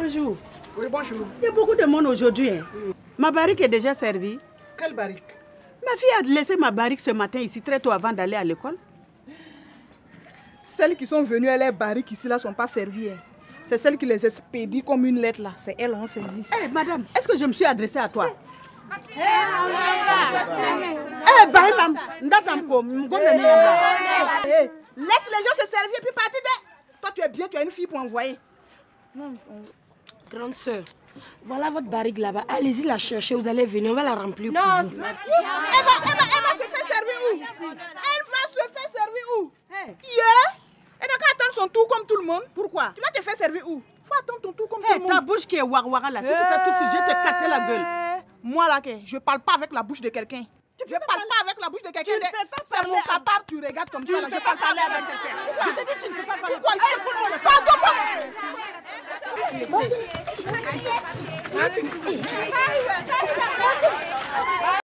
Bonjour. Oui, bonjour. Il y a beaucoup de monde aujourd'hui. Hein. Ma barrique est déjà servie. Quelle barrique? Ma fille a laissé ma barrique ce matin ici très tôt avant d'aller à l'école. Celles qui sont venues à les barriques ici là sont pas servies. Hein. C'est celles qui les expédient comme une lettre là. C'est elles en service. Eh madame, est-ce que je me suis adressée à toi? Laisse les gens se servir et puis partir de... Toi tu es bien, tu as une fille pour envoyer. Grande sœur, voilà votre barrique là-bas. Allez-y la chercher, vous allez venir, on va la remplir pour vous. Elle va se faire servir où? Elle va se faire servir où? Elle n'a qu'à attendre son tour comme tout le monde. Pourquoi? Tu vas te faire servir où? Faut attendre ton tour comme tout le monde. Ta bouche qui est wara là, si tu fais tout ça, je vais te casser la gueule. Moi là, je parle pas avec la bouche de quelqu'un. Je parle pas avec la bouche de quelqu'un. C'est mon capable, tu regardes comme ça là. Je parle pas avec quelqu'un. Je te dis tu ne peux pas parler. Pourquoi?